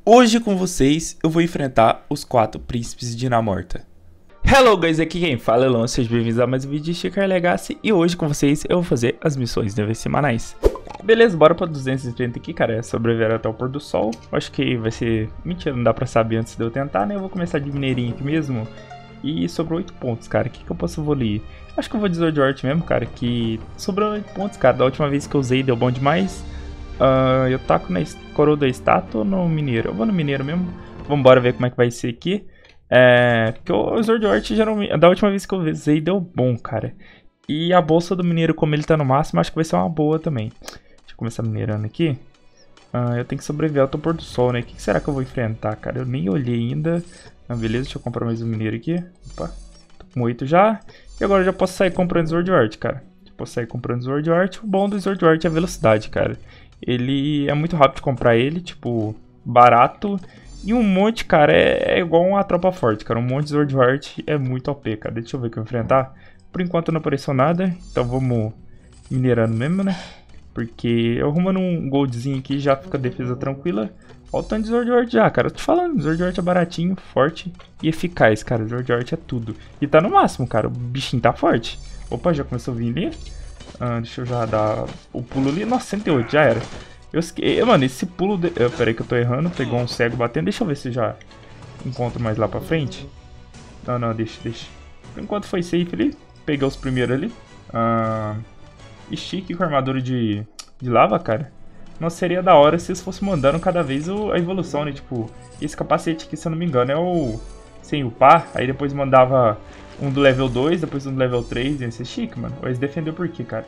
Hoje com vocês eu vou enfrentar os 4 príncipes de Dinamorta. Hello guys, aqui quem fala é Elon, sejam bem-vindos a mais um vídeo de Chicar Legacy. E hoje com vocês eu vou fazer as missões semanais. Beleza, bora pra 230 aqui, cara, é sobreviver até o pôr do sol. Acho que vai ser... Mentira, não dá pra saber antes de eu tentar, né? Eu vou começar de mineirinho aqui mesmo. E sobrou 8 pontos, cara, o que eu posso evoluir? Acho que eu vou de Sword Art mesmo, cara, que sobrou 8 pontos, cara. Da última vez que eu usei deu bom demais. Eu taco na coroa da estátua ou no mineiro? Eu vou no mineiro mesmo. Vambora ver como é que vai ser aqui. Porque o Sword Art geralmente, da última vez que eu usei deu bom, cara. E a bolsa do mineiro, como ele tá no máximo, acho que vai ser uma boa também. Deixa eu começar minerando aqui. Eu tenho que sobreviver ao pôr do sol, né? O que será que eu vou enfrentar, cara? Eu nem olhei ainda. Beleza, deixa eu comprar mais um mineiro aqui. Opa, tô com 8 já. E agora eu já posso sair comprando Sword Art, cara. Posso sair comprando Sword Art. O bom do Sword Art é a velocidade, cara. Ele é muito rápido de comprar ele, tipo, barato. E um monte, cara, é igual uma tropa forte, cara. Um monte de Sword Art é muito OP, cara. Deixa eu ver o que eu vou enfrentar. Por enquanto não apareceu nada, então vamos minerando mesmo, né? Porque eu arrumando um goldzinho aqui já fica a defesa tranquila. Olha o tanto de Sword Art já, cara. Eu tô falando, Sword Art é baratinho, forte e eficaz, cara. Sword Art é tudo. E tá no máximo, cara. O bichinho tá forte. Opa, já começou a vir ali. Deixa eu já dar o pulo ali. Nossa, 108, já era. Mano, esse pulo... Pera aí que eu tô errando. Pegou um cego batendo. Deixa eu ver se já encontro mais lá pra frente. Não, deixa. Por enquanto foi safe ali. Peguei os primeiros ali. Chique com armadura de lava, cara. Nossa, seria da hora se eles fossem mandando cada vez a evolução, né? Tipo, esse capacete aqui, se eu não me engano, é o... sem upar. Aí depois mandava... um do level 2, depois um do level 3, ia ser chique, mano. Eles defendeu por quê, cara?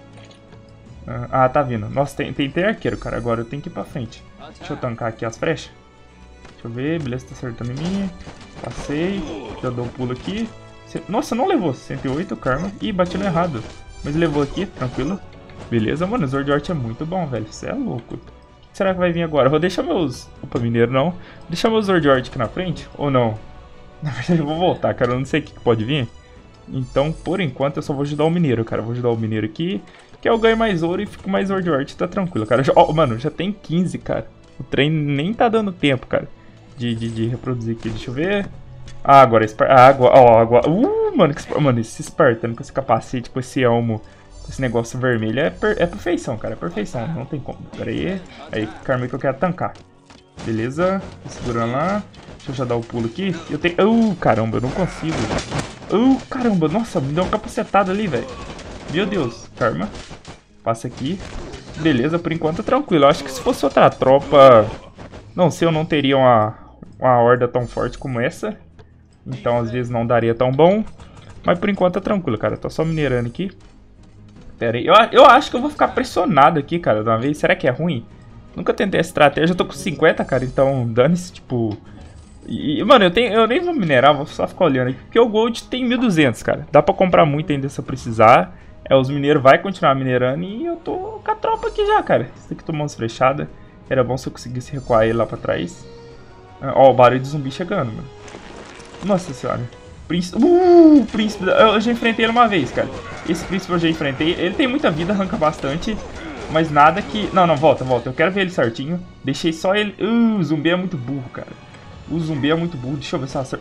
Tá vindo. Nossa, tem arqueiro, cara. Agora eu tenho que ir pra frente. Deixa eu tancar aqui as flechas. Deixa eu ver, beleza, tá acertando em mim. Passei. Já dou um pulo aqui. Nossa, não levou. 108, karma. Ih, bati no errado. Mas levou aqui, tranquilo. Beleza, mano, o Sword Art é muito bom, velho. Você é louco. O que será que vai vir agora? Eu vou deixar meus... Opa, mineiro não. Deixar meus Sword Art aqui na frente? Ou não? Na verdade eu vou voltar, cara, eu não sei o que pode vir. Então, por enquanto, eu só vou ajudar o mineiro, cara. Vou ajudar o mineiro aqui, que eu ganho mais ouro e fico mais Sword Art, tá tranquilo, cara. Mano, já tem 15, cara. O trem nem tá dando tempo, cara, de reproduzir aqui. Deixa eu ver. Agora, agora. Mano, mano, esse Spartan com esse capacete, com esse elmo, com esse negócio vermelho, é perfeição, cara, é perfeição. Não tem como. Pera aí. Aí, karma que eu quero tancar. Beleza, tô segurando lá. Deixa eu já dar o pulo aqui. Eu tenho... caramba, eu não consigo. Caramba, nossa, me deu uma capacetada ali, velho. Meu Deus, karma. Passa aqui. Beleza, por enquanto tranquilo. Eu acho que se fosse outra tropa... Não sei, eu não teria uma horda tão forte como essa. Então, às vezes, não daria tão bom. Mas por enquanto tá tranquilo, cara. Tô só minerando aqui. Pera aí. Eu acho que eu vou ficar pressionado aqui, cara, de uma vez. Será que é ruim? Nunca tentei essa estratégia, eu tô com 50, cara, então dane-se, tipo... mano, eu nem vou minerar, vou só ficar olhando aqui, porque o Gold tem 1200, cara. Dá pra comprar muito ainda se eu precisar. Os mineiros vai continuar minerando e eu tô com a tropa aqui já, cara. Esse aqui tomou umas flechadas. Era bom se eu conseguisse recuar ele lá pra trás. Ó, o barulho de zumbi chegando, mano. Nossa senhora. Príncipe... príncipe... Eu já enfrentei ele uma vez, cara. Esse príncipe eu já enfrentei. Ele tem muita vida, arranca bastante. Mas nada que... Não, volta. Eu quero ver ele certinho. Deixei só ele... o zumbi é muito burro, cara. O zumbi é muito burro. Deixa eu ver se ela acerta.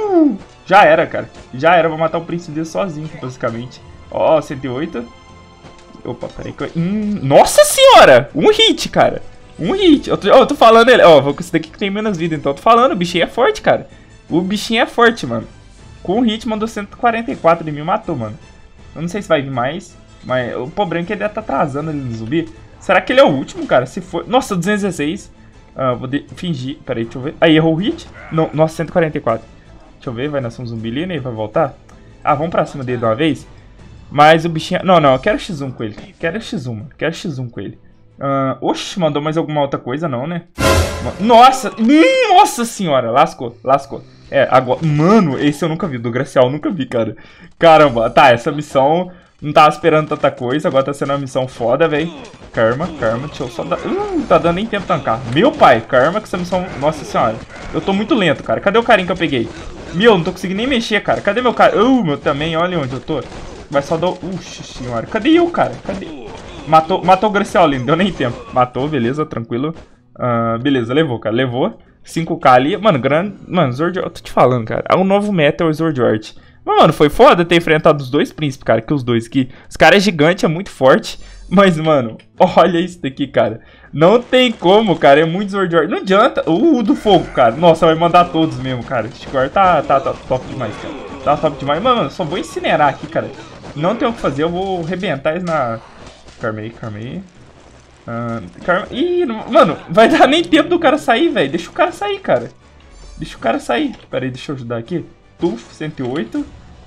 Já era, cara. Já era. Vou matar o príncipe dele sozinho, basicamente. Ó, 108. Opa, peraí que eu... Nossa senhora! Um hit, cara. Um hit. Eu tô falando ele... vou com esse daqui que tem menos vida. Então eu tô falando. O bichinho é forte, cara. O bichinho é forte, mano. Com um hit mandou 144 de mim. Matou, mano. Eu não sei se vai vir mais... Mas o problema é que ele deve estar atrasando ali no zumbi. Será que ele é o último, cara? Se for... Nossa, 216. Vou fingir. Pera aí, deixa eu ver. Aí, errou o hit. Não, nossa, 144. Deixa eu ver, vai nascer um zumbi ali, né? Vai voltar. Vamos pra cima dele de uma vez. Mas o bichinho... Não, eu quero X1 com ele. Quero X1, mano. Quero X1 com ele. Oxi, mandou mais alguma outra coisa, não, né? Nossa! Nossa senhora! Lascou. Agora... Mano, esse eu nunca vi. Do Gracial eu nunca vi, cara. Caramba. Tá, essa missão... Não tava esperando tanta coisa, agora tá sendo uma missão foda, velho. Karma, deixa eu só dar... tá dando nem tempo tancar. Meu pai, karma com essa missão... Nossa senhora. Eu tô muito lento, cara. Cadê o carinha que eu peguei? Meu, não tô conseguindo nem mexer, cara. Cadê meu cara? Meu também, olha onde eu tô. Vai só dar... senhora. Cadê eu, cara? Cadê? Matou o Gracial ali, não deu nem tempo. Matou, beleza, tranquilo. Beleza, levou, cara, levou. 5k ali. Mano, grande... Mano, Sword Art... Eu tô te falando, cara. É um novo meta, é o Sword Art. Mas, mano, foi foda ter enfrentado os dois príncipes, cara. Que os dois que... Os caras é gigante, é muito forte. Mas, mano, olha isso daqui, cara. Não tem como, cara. É muito Sword Art. Não adianta. O do fogo, cara. Nossa, vai mandar todos mesmo, cara. Esse agora tá top demais, cara. Tá top demais. Mano, só vou incinerar aqui, cara. Não tem o que fazer. Eu vou arrebentar isso na... Calma aí. Ih, mano, vai dar nem tempo do cara sair, velho. Deixa o cara sair, cara. Deixa o cara sair. Pera aí, deixa eu ajudar aqui. Tuf, 108.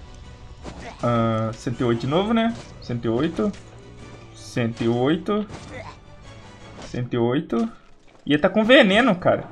108 de novo, né? 108. 108. 108. E ele tá com veneno, cara.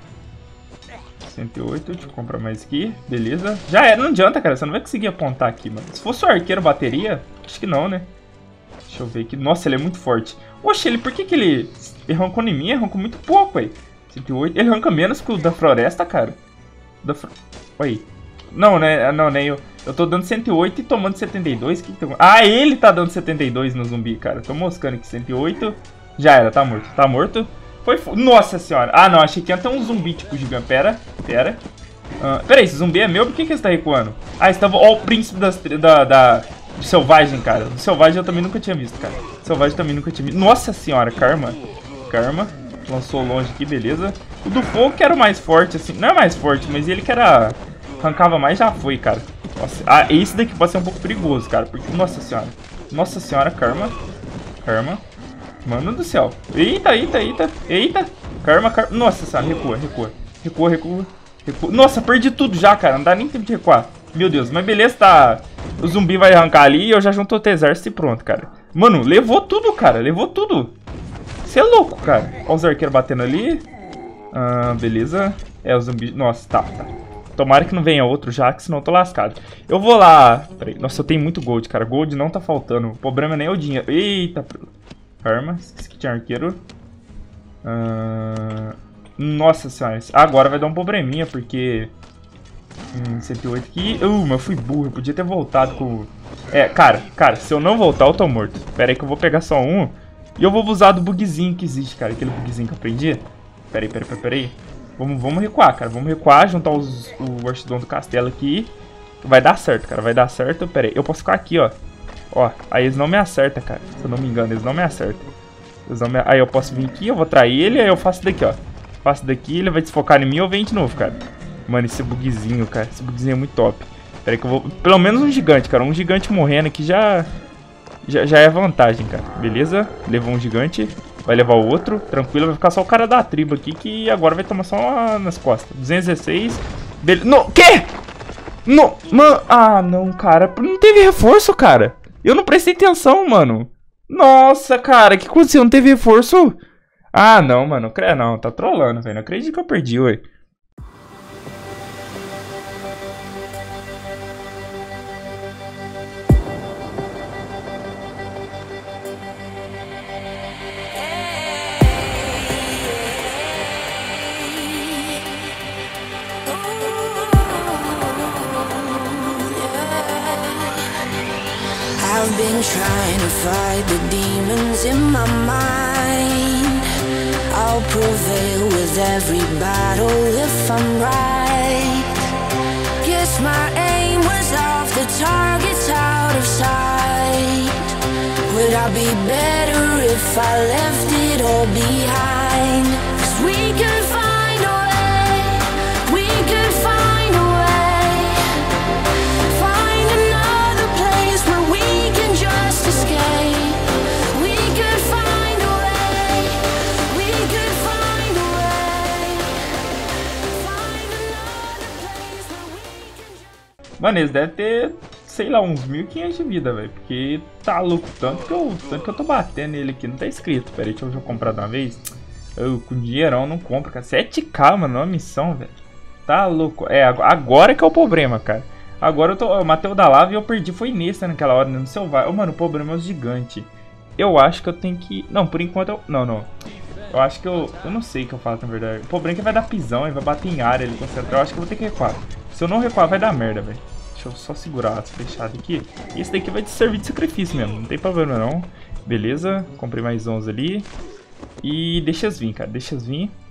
108, deixa eu comprar mais aqui. Beleza. Já era, não adianta, cara. Você não vai conseguir apontar aqui, mano. Se fosse o arqueiro bateria, acho que não, né? Deixa eu ver aqui. Nossa, ele é muito forte. Oxe, ele, por que ele arrancou em mim? Arrancou muito pouco, aí. 108. Ele arranca menos que o da floresta, cara. Oi. Não, né? Não, nem eu. Eu tô dando 108 e tomando 72. Ah, ele tá dando 72 no zumbi, cara. Tô moscando aqui. 108. Já era, tá morto. Tá morto. Nossa senhora. Ah, não. Achei que ia ter um zumbi tipo gigante. Pera. Pera aí, esse zumbi é meu? Por que ele está recuando? Ah, estava... Ó, o príncipe do selvagem, cara. Do selvagem eu também nunca tinha visto, cara. Selvagem também nunca tinha visto. Nossa senhora, Karma. Lançou longe aqui, beleza. O do fogo que era o mais forte, assim. Não é mais forte, mas ele que era... Arrancava mais, já foi, cara. Nossa. Ah, esse daqui pode ser um pouco perigoso, cara. Porque, nossa senhora, Karma. Mano do céu. Eita. Karma. Nossa senhora, recua. Nossa, perdi tudo já, cara. Não dá nem tempo de recuar. Meu Deus, mas beleza, tá. O zumbi vai arrancar ali e eu já junto outro exército e pronto, cara. Mano, levou tudo, cara. Levou tudo. Você é louco, cara. Olha os arqueiros batendo ali. Beleza. É, o zumbi... Nossa, tá. Tomara que não venha outro já, que senão eu tô lascado. Eu vou lá... Peraí. Nossa, eu tenho muito gold, cara. Gold não tá faltando. O problema nem é o dinheiro. Eita. Arma. Esqueci que tinha arqueiro. Nossa senhora. Agora vai dar um probleminha, porque... 108 aqui. Mas eu fui burro. Eu podia ter voltado com... Cara, se eu não voltar, eu tô morto. Pera aí que eu vou pegar só um. E eu vou usar do bugzinho que existe, cara. Aquele bugzinho que eu aprendi. Pera aí. Vamos recuar, cara. Vamos recuar, juntar o Archidon do castelo aqui. Vai dar certo, cara. Vai dar certo. Pera aí. Eu posso ficar aqui, ó. Aí eles não me acertam, cara. Se eu não me engano, eles não me acertam. Aí eu posso vir aqui, eu vou trair ele. Aí eu faço daqui, ó. Faço daqui, ele vai desfocar em mim e eu venho de novo, cara. Mano, esse bugzinho, cara. Esse bugzinho é muito top. Pera aí que eu vou... Pelo menos um gigante, cara. Um gigante morrendo aqui já é vantagem, cara. Beleza? Levou um gigante. Vai levar o outro. Tranquilo. Vai ficar só o cara da tribo aqui, que agora vai tomar só nas costas. 216. Beleza. No, quê? No, mano. Ah, não, cara. Não teve reforço, cara. Eu não prestei atenção, mano. Nossa, cara. O que aconteceu? Não teve reforço? Ah, não, mano. Não, tá trolando, velho. Não acredito que eu perdi, ué. I've been trying to fight the demons in my mind. I'll prevail with every battle if I'm right. Guess my aim was off, the target's out of sight. Would I be better if I left it all behind? 'Cause we can find a way, we can find a way. Find another place where we can just escape. We could find a way, we could find a way. Find another place where we can just... Mano, eles devem ter, sei lá, uns 1500 de vida, velho. Porque tá louco, tanto que eu tô batendo nele aqui. Não tá escrito. Pera aí, deixa eu comprar de uma vez. Com dinheirão não compro, cara. 7k, mano, uma missão, velho. Tá louco. Agora que é o problema, cara. Agora eu matei o da lava e eu perdi. Foi nesse, né, naquela hora, no selvagem. Mano, o problema é o gigante. Eu acho que eu tenho que... Não, por enquanto eu... Não. Eu acho que eu não sei o que eu faço, na verdade. O problema é que vai dar pisão e vai bater em área, ele concentrar. Eu acho que eu vou ter que recuar. Se eu não recuar, vai dar merda, velho. Deixa eu só segurar as fechadas aqui. E esse daqui vai te servir de sacrifício mesmo. Não tem problema, não. Beleza. Comprei mais 11 ali. E deixa as vir, cara. Deixa as vir.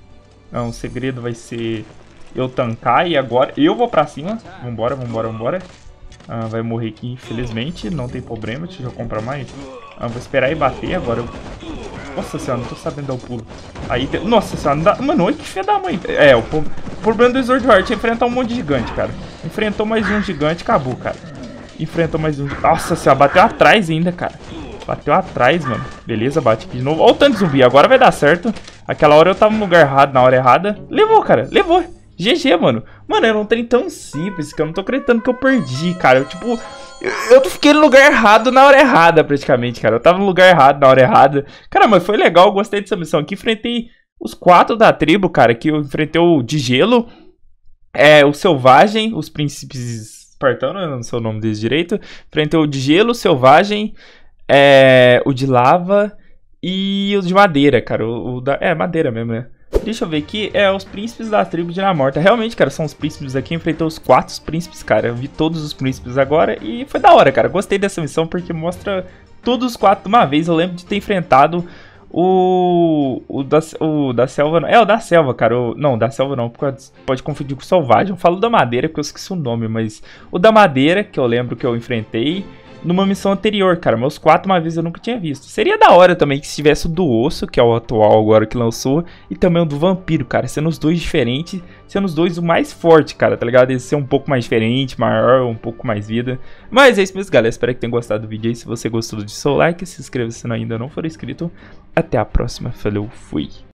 Não, o segredo vai ser eu tancar e agora eu vou pra cima. Vambora, vambora, vambora. Vai morrer aqui, infelizmente. Não tem problema, deixa eu comprar mais. Vou esperar e bater agora. Nossa senhora, não tô sabendo dar o pulo. Aí, nossa senhora, não dá... Mano, olha que filha da mãe. É, o problema do Swordheart é enfrentar um monte de gigante, cara. Enfrentou mais um gigante, acabou, cara. Enfrentou mais um... Nossa senhora, bateu atrás ainda, cara. Bateu atrás, mano. Beleza, bate aqui de novo. Olha o tanto de zumbi, agora vai dar certo. Aquela hora eu tava no lugar errado, na hora errada. Levou, cara, levou. GG, mano. Mano, era um trem tão simples que eu não tô acreditando que eu perdi, cara. Eu, tipo... Eu fiquei no lugar errado na hora errada, praticamente, cara. Eu tava no lugar errado na hora errada. Cara, mas foi legal, eu gostei dessa missão aqui. Enfrentei os 4 da tribo, cara. Que eu enfrentei o de gelo, o selvagem, os príncipes espartanos, eu não sei o nome deles direito. Enfrentei o de gelo, o selvagem, o de lava e o de madeira, cara. Madeira mesmo, né? Deixa eu ver aqui, os príncipes da tribo de Namorta. Realmente, cara, são os príncipes aqui. Enfrentou os 4 príncipes, cara. Eu vi todos os príncipes agora e foi da hora, cara. Gostei dessa missão porque mostra todos os 4 de uma vez. Eu lembro de ter enfrentado o da selva. O da selva, cara. Não, da selva não, porque pode confundir com o selvagem. Eu falo da madeira porque eu esqueci o nome, mas o da madeira, que eu lembro que eu enfrentei numa missão anterior, cara. Meus 4 uma vez eu nunca tinha visto. Seria da hora também que se tivesse o do osso, que é o atual agora que lançou, e também o do vampiro, cara. Sendo os dois diferentes, sendo os dois o mais forte, cara, tá ligado? Esse ser um pouco mais diferente, maior, um pouco mais vida. Mas é isso mesmo, galera. Espero que tenham gostado do vídeo aí. Se você gostou, deixa o seu like, se inscreva se ainda não for inscrito. Até a próxima. Falou, fui.